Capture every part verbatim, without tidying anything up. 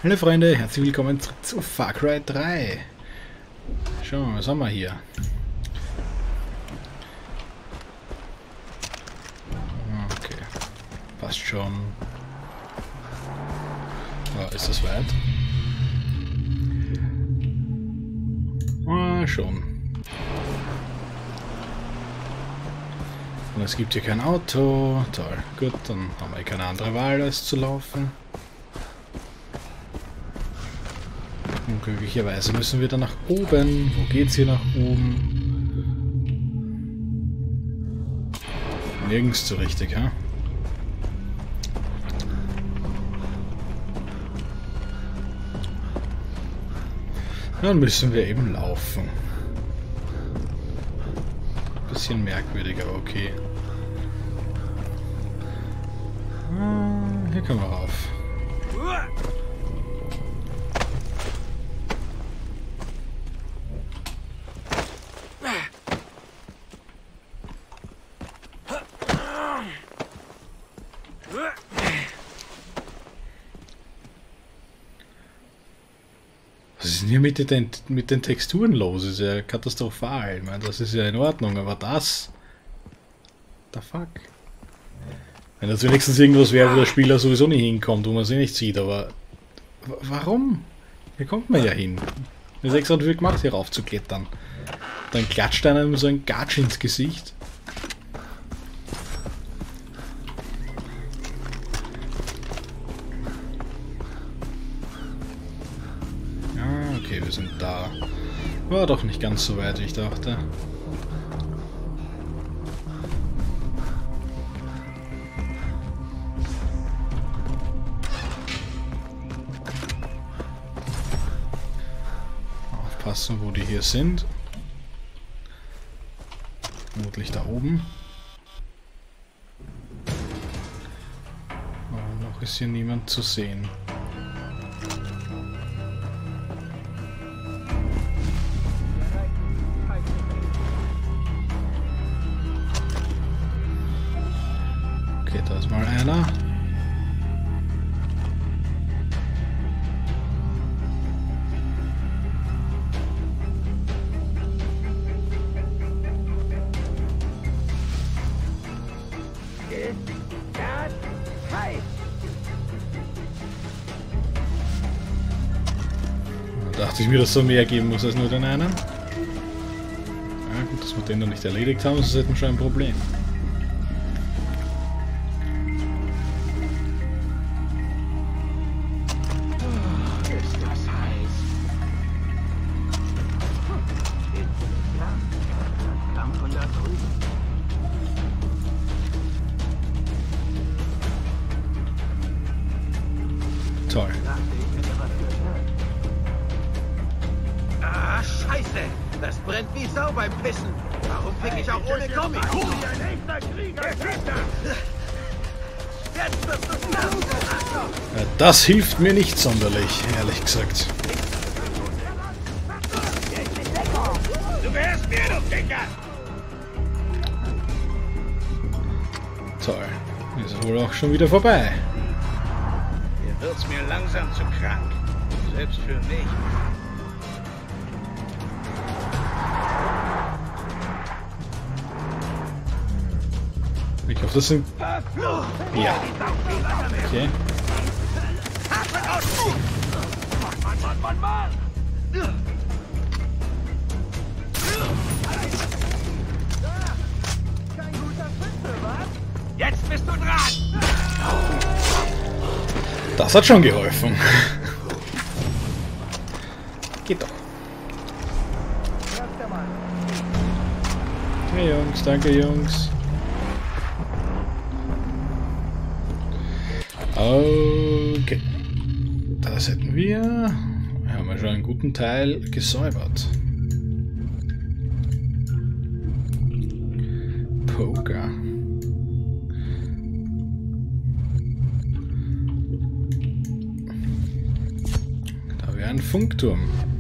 Hallo Freunde, herzlich willkommen zurück zu Far Cry drei. Schauen wir mal, was haben wir hier? Okay, passt schon. Oh, ist das weit? Ah, schon. Und es gibt hier kein Auto. Toll, gut, dann haben wir keine andere Wahl als zu laufen. Unglücklicherweise müssen wir dann nach oben. Wo geht's hier nach oben? Nirgends so richtig, ha? Dann müssen wir eben laufen. Bisschen merkwürdig, aber okay. Ah, hier können wir rauf. Was ist denn hier mit den, mit den Texturen los? Das ist ja katastrophal. Ich meine, das ist ja in Ordnung, aber das... The fuck? Wenn das wenigstens irgendwas wäre, wo der Spieler sowieso nicht hinkommt, wo man sie nicht sieht, aber... Warum? Hier kommt man ja hin. Das ist extra dafür gemacht, hier rauf zu klettern. Dann klatscht einem so ein Gatsch ins Gesicht. Okay, wir sind da. War doch nicht ganz so weit, wie ich dachte. Aufpassen, wo die hier sind. Vermutlich da oben. Aber noch ist hier niemand zu sehen. Okay, da ist mal einer. Da dachte ich mir, dass es so mehr geben muss als nur den einen. Ja gut, dass wir den noch nicht erledigt haben, das ist halt schon ein Problem. Toll. Ah, Scheiße! Das brennt wie Sau beim Pissen. Warum fick ich auch ohne Kommi? Ein echter Krieger! Jetzt wirst du sterben! Ja, das hilft mir nicht sonderlich, ehrlich gesagt. Du wärst mir, du Dicker! Toll. Ist wohl auch schon wieder vorbei. Hier wird's mir langsam zu krank. Selbst für mich. Ich hoffe, das sind... Ja. Okay. Mann, Mann, Mann, Mann! Kein guter Schütze, was? Jetzt bist du dran! Das hat schon geholfen. Geht doch. Hey Jungs, danke Jungs. Okay. Das hätten wir. Wir haben ja schon einen guten Teil gesäubert. Poker. Da wäre ein Funkturm.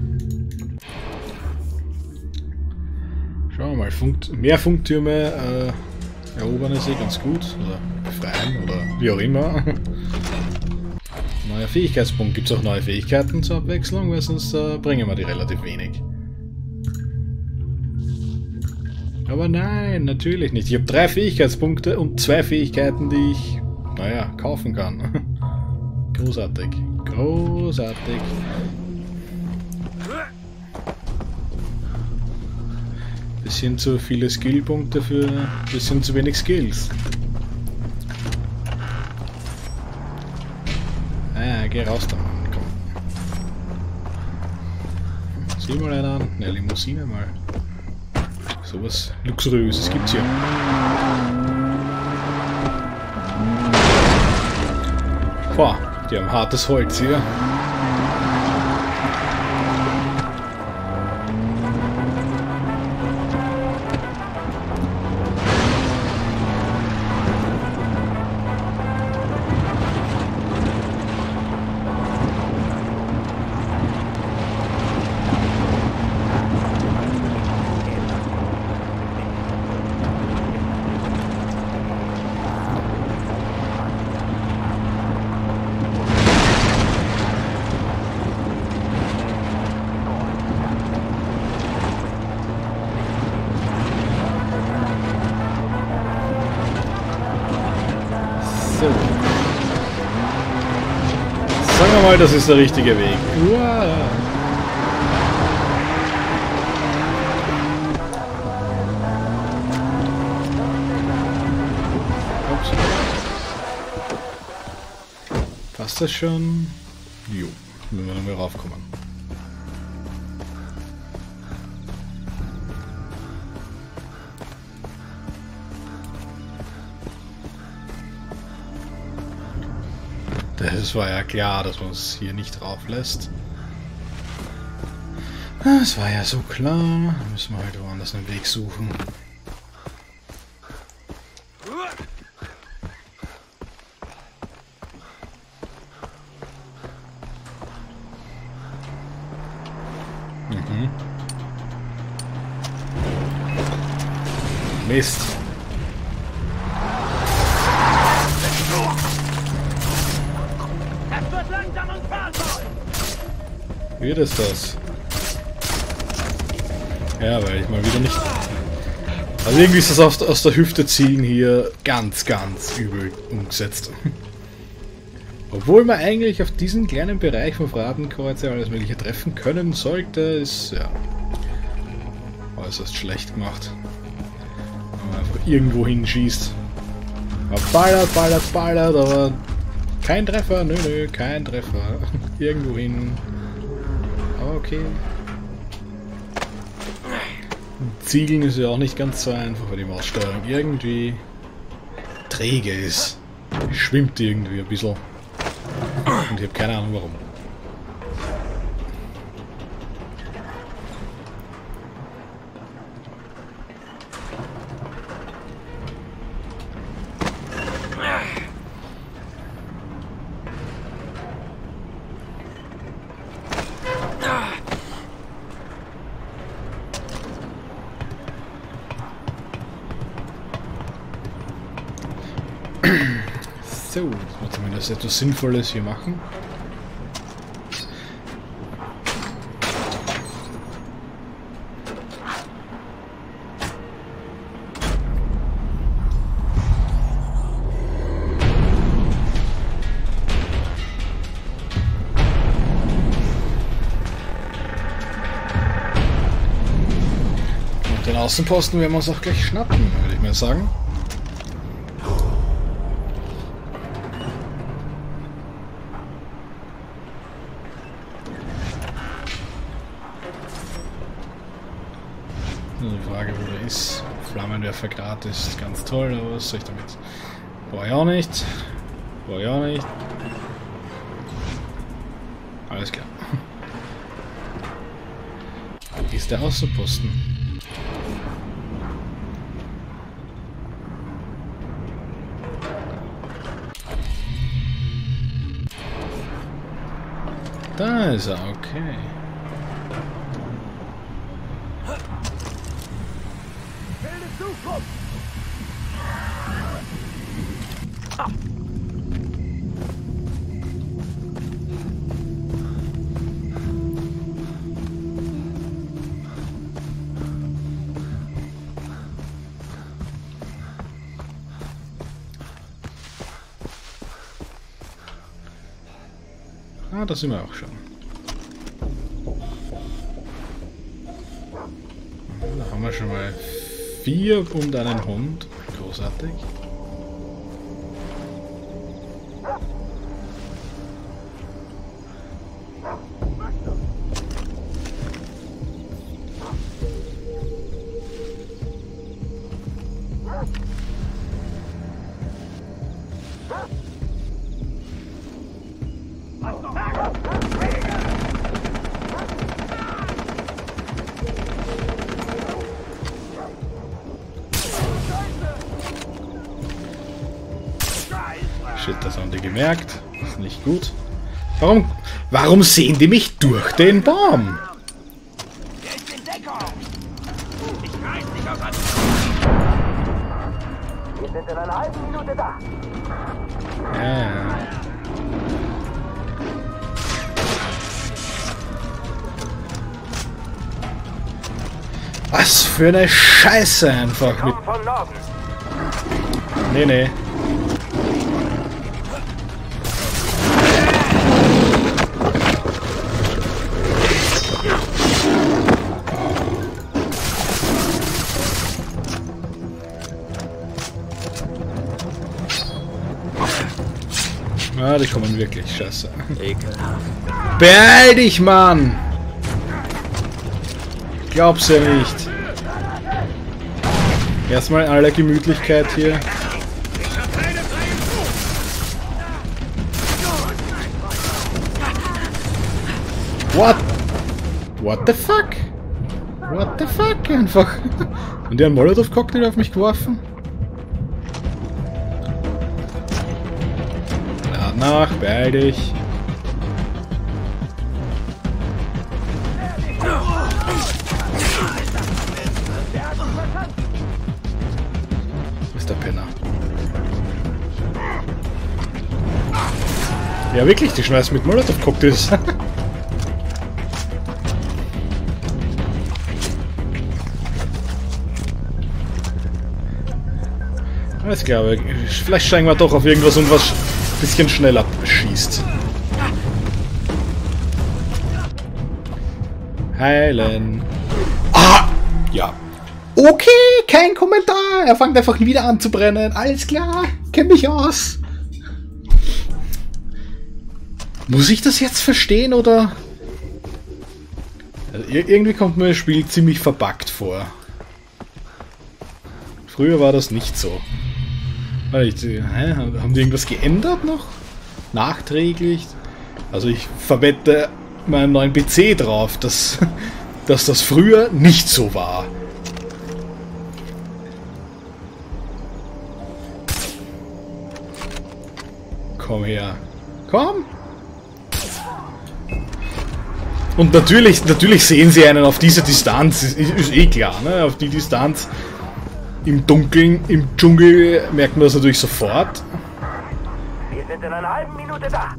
Schauen wir mal, Funk, mehr Funktürme äh, erobern ist eh ganz gut. Oder befreien oder wie auch immer. neuer Fähigkeitspunkt. Gibt es auch neue Fähigkeiten zur Abwechslung, weil sonst äh, bringen wir die relativ wenig. Aber nein, natürlich nicht. Ich habe drei Fähigkeitspunkte und zwei Fähigkeiten, die ich, naja, kaufen kann. Großartig. Großartig. Bisschen zu viele Skillpunkte für bisschen zu wenig Skills. Ah, geh raus da, Mann. Komm. Sieh mal einen an. Eine Limousine mal. Sowas Luxuriöses gibt's hier. Boah, die haben hartes Holz hier. Sagen wir mal, das ist der richtige Weg. Uah. Ups. Passt das schon? Jo, wenn wir nochmal raufkommen. Das war ja klar, dass man es hier nicht drauf lässt. Das war ja so klar. Da müssen wir halt woanders einen Weg suchen. Mhm. Mist. Wird es das? Ja, weil ich mal wieder nicht... Also irgendwie ist das aus, aus der Hüfte zielen hier ganz, ganz übel umgesetzt. Obwohl man eigentlich auf diesen kleinen Bereich vom Fadenkreuz ja alles mögliche treffen können sollte, ist ja äußerst schlecht gemacht. Wenn man einfach irgendwo hinschießt. Man ballert, ballert, ballert, aber kein Treffer, nö, nö, kein Treffer. Irgendwo hin. Okay. Ziegeln ist ja auch nicht ganz so einfach, weil die Maussteuerung irgendwie träge ist. Die schwimmt irgendwie ein bisschen. Und ich habe keine Ahnung warum. So, dass wir zumindest etwas Sinnvolles hier machen. Und den Außenposten werden wir uns auch gleich schnappen, würde ich mal sagen. Die Frage, wo der ist. Flammenwerfer gratis, ganz toll, aber was soll ich damit? Brauche ich auch nicht. Brauche ich auch nicht. Alles klar. Hier ist der Außenposten. Da ist er, okay. Ah, da sind wir auch schon. Da haben wir schon mal vier und einen Hund. Großartig. Shit, das haben die gemerkt. Das ist nicht gut. Warum, warum sehen die mich durch den Baum? Wir sind in einer halben Minute da. Ja, ja. Was für eine Scheiße einfach mit... Von Norden. Nee, nee. Ah, die kommen wirklich, scheiße. Ekelhaft. Beeil dich, Mann! Glaub's ja nicht. Erstmal in aller Gemütlichkeit hier. What? What the fuck? What the fuck? Einfach. Und die haben einen Molotov-Cocktail auf mich geworfen? Lad nach, beeil dich. Wo ist der Penner? Ja wirklich, die schmeißen mit Molotov-Cocktails. Alles klar, aber vielleicht steigen wir doch auf irgendwas um, was ein bisschen schneller schießt. Heilen. Ah! Ja. Okay, kein Kommentar. Er fängt einfach wieder an zu brennen. Alles klar, kenn mich aus. Muss ich das jetzt verstehen, oder? Also, irgendwie kommt mir das Spiel ziemlich verbuggt vor. Früher war das nicht so. Hä? Haben die irgendwas geändert noch? Nachträglich? Also ich verwette meinen neuen P C drauf, dass, dass das früher nicht so war. Komm her. Komm! Und natürlich, natürlich sehen sie einen auf diese Distanz, ist, ist eh klar, ne? Auf die Distanz. Im Dunkeln, im Dschungel merkt man das natürlich sofort. Wir sind in einer halben Minute da.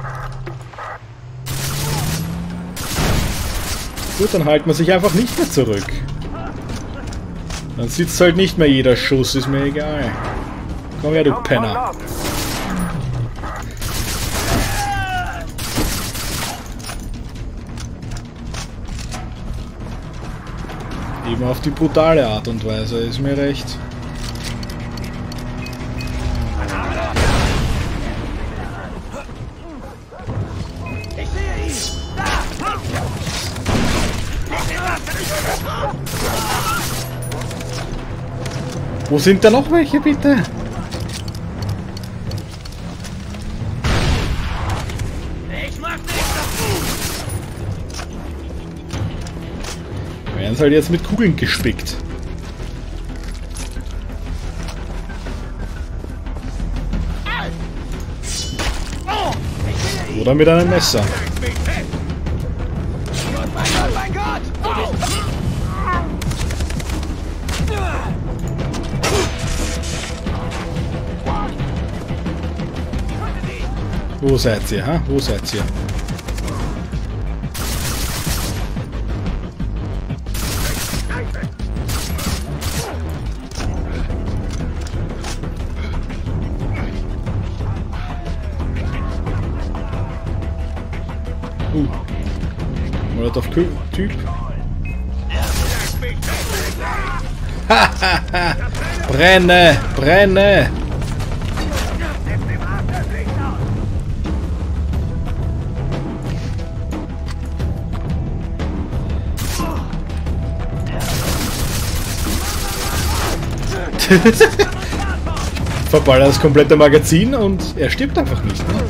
Gut, dann hält man sich einfach nicht mehr zurück. Dann sitzt halt nicht mehr jeder Schuss, ist mir egal. Komm her, du Penner. Eben auf die brutale Art und Weise, ist mir recht. Ich sehe ihn! Da! Wo sind da noch welche, bitte? Ich mach nichts dazu! Werden sie halt jetzt mit Kugeln gespickt. Oder mit einem Messer. Oh mein Gott! Wo seid ihr, ha? Wo seid ihr? Uh. Molotov-Typ. Brenne! Brenne! Verballert das komplette Magazin und er stirbt einfach nicht. Ne?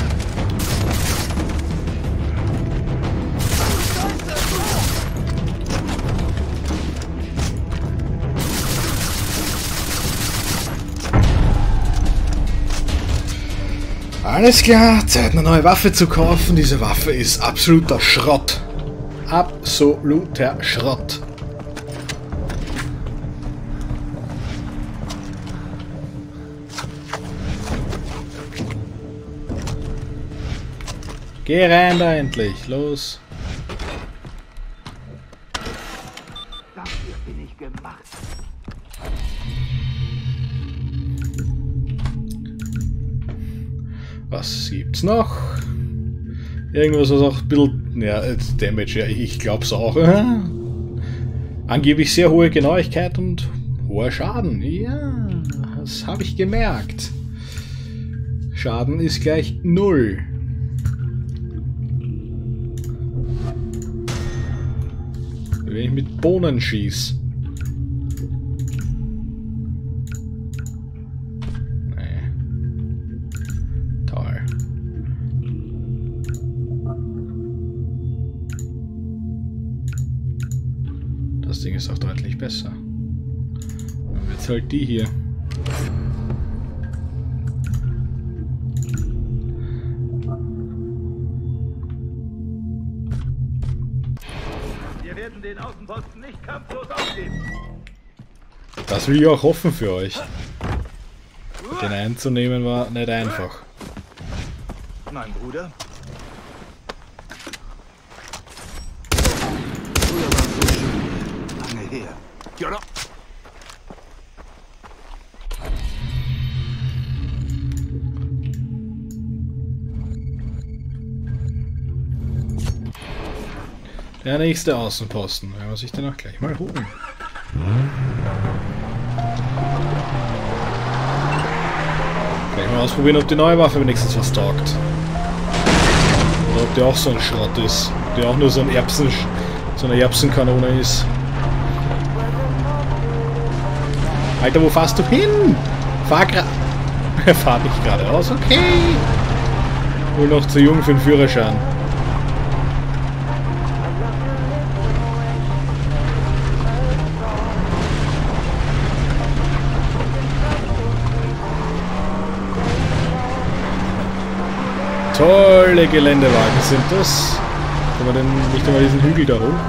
Alles klar, Zeit eine neue Waffe zu kaufen. Diese Waffe ist absoluter Schrott. Absoluter Schrott. Geh rein da endlich, los. Dafür bin ich gemacht. Was gibt's noch? Irgendwas, was auch ein bisschen... Ja, Damage, ja, ich glaub's auch. Angeblich sehr hohe Genauigkeit und hoher Schaden. Ja, das habe ich gemerkt. Schaden ist gleich null. Wenn ich mit Bohnen schieße. Nee. Toll. Das Ding ist auch deutlich besser. Dann wird's halt die hier. Den Außenposten nicht kampflos aufgeben. Das will ich auch hoffen für euch. Den einzunehmen war nicht einfach. Mein Bruder. Früher war es so schön. Lange her. Ja, der nächste Außenposten. Da muss ich den auch gleich mal holen. Gleich mal ausprobieren, ob die neue Waffe wenigstens was taugt. Oder ob die auch so ein Schrott ist. Ob die auch nur so ein Erbsen, so eine Erbsenkanone ist. Alter, wo fährst du hin? Fahr gerade. Er fährt nicht geradeaus, okay. Wohl noch zu jung für den Führerschein. Tolle Geländewagen sind das. Kann man denn nicht einmal diesen Hügel da hoch?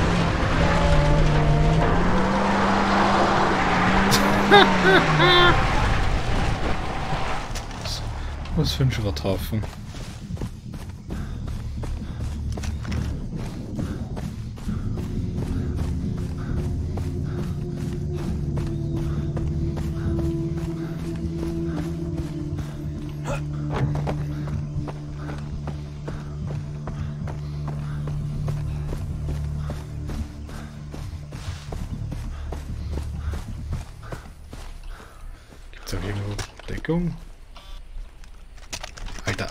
Was für ein Schrotthaufen. Gibt's auch irgendwo Deckung? Alter.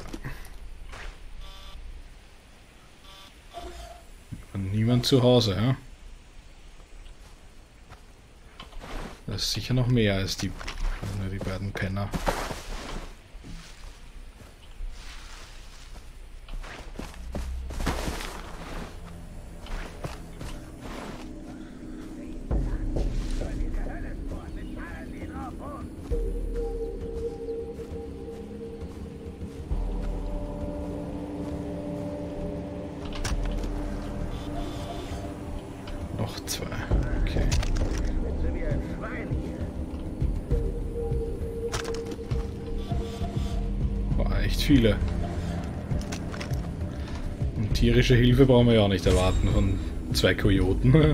Und niemand zu Hause, ja? Das ist sicher noch mehr als die, nur die beiden Penner. Noch zwei, okay. Boah, echt viele. Und tierische Hilfe brauchen wir ja auch nicht erwarten von zwei Kojoten. Jetzt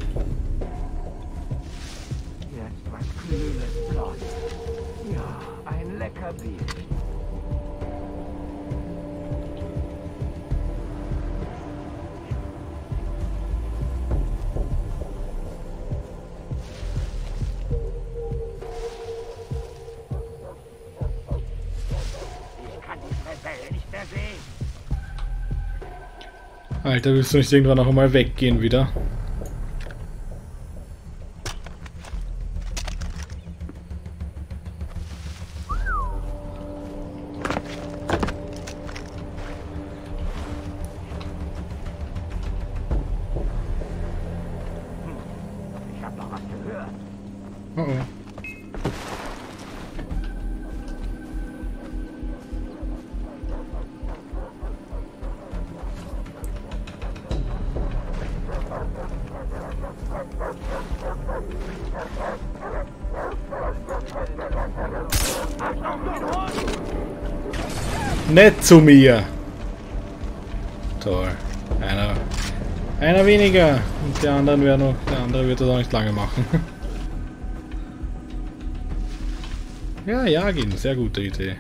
was Kühles dort. Ja, ein Leckerbier. Alter, willst du nicht irgendwann noch einmal weggehen wieder? Ich hab noch was gehört. Oh oh. Nicht zu mir! Toll. Einer. Einer weniger. Und die anderen werden noch. Der andere wird das auch nicht lange machen. Ja, jagen. Sehr gute Idee.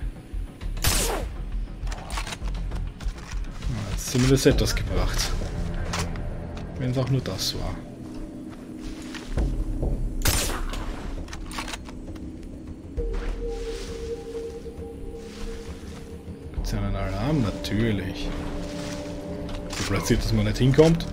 Hat zumindest etwas gebracht. Wenn es auch nur das war. Gibt's einen Alarm? Natürlich. So platziert, dass man nicht hinkommt.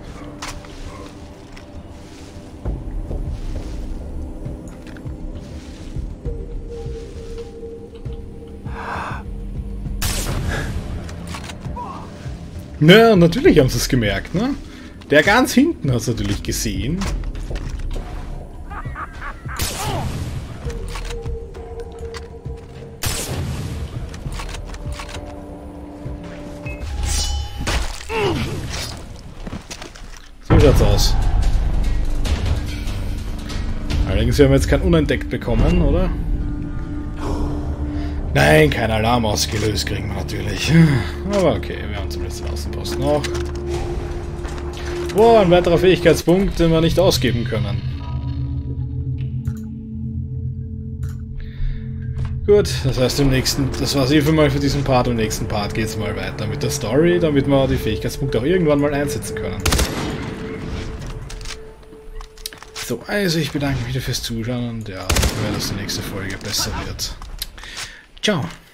Na, natürlich haben sie es gemerkt, ne? Der ganz hinten hat es natürlich gesehen. So schaut's aus. Allerdings haben wir jetzt kein Unentdeckt bekommen, oder? Nein, kein Alarm ausgelöst kriegen wir natürlich. Aber okay, wir haben zumindest den Außenposten noch. Wow, ein weiterer Fähigkeitspunkt, den wir nicht ausgeben können. Gut, das heißt im nächsten, das war's eh für mal für diesen Part. Im nächsten Part geht's mal weiter mit der Story, damit wir die Fähigkeitspunkte auch irgendwann mal einsetzen können. So, also ich bedanke mich wieder fürs Zuschauen und ja, wenn das die nächste Folge besser wird. Ciao.